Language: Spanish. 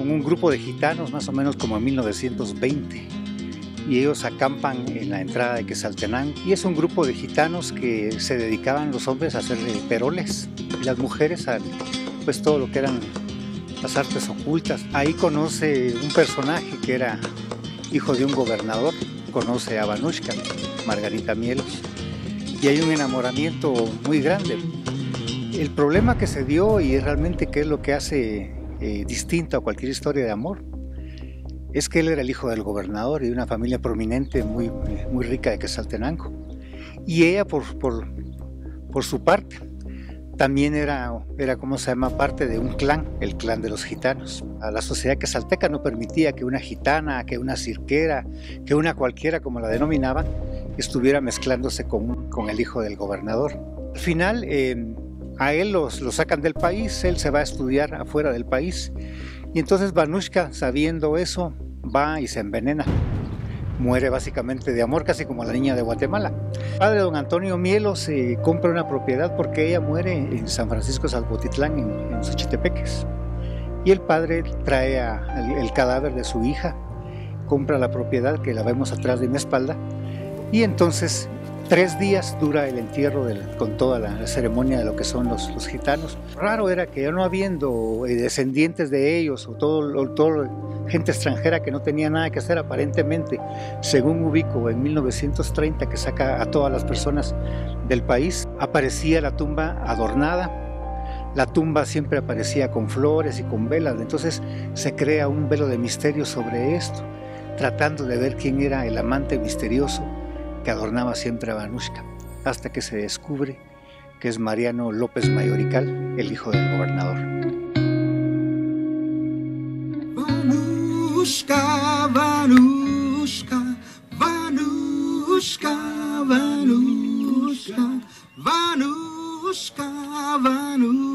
con un grupo de gitanos más o menos como en 1920 y ellos acampan en la entrada de Quetzaltenango y es un grupo de gitanos que se dedicaban los hombres a hacer peroles y las mujeres a pues todo lo que eran las artes ocultas. Ahí conoce un personaje que era hijo de un gobernador, conoce a Vanushka, Margarita Mielos, y hay un enamoramiento muy grande. El problema que se dio y realmente qué es lo que hace distinto a cualquier historia de amor es que él era el hijo del gobernador y de una familia prominente muy rica de Quetzaltenango, y ella por su parte también era ¿cómo se llama?, parte de un clan, el clan de los gitanos. A la sociedad quetzalteca no permitía que una gitana, que una cirquera, que una cualquiera, como la denominaban, estuviera mezclándose con el hijo del gobernador. Al final a él lo sacan del país, él se va a estudiar afuera del país, y entonces Vanushka, sabiendo eso, va y se envenena. Muere básicamente de amor, casi como la niña de Guatemala. El padre don Antonio Mielos compra una propiedad porque ella muere en San Francisco Salvotitlán, en Xochitepeques. Y el padre trae el cadáver de su hija, compra la propiedad que la vemos atrás de mi espalda, y entonces 3 días dura el entierro con toda la ceremonia de lo que son los gitanos. Raro era que ya no habiendo descendientes de ellos o todo gente extranjera que no tenía nada que hacer aparentemente, según ubico en 1930 que saca a todas las personas del país, aparecía la tumba adornada. La tumba siempre aparecía con flores y con velas, entonces se crea un velo de misterio sobre esto, tratando de ver quién era el amante misterioso que adornaba siempre a Vanushka, hasta que se descubre que es Mariano López Mayorical, el hijo del gobernador. Vanushka, Vanushka, Vanushka, Vanushka, Vanushka, Vanushka.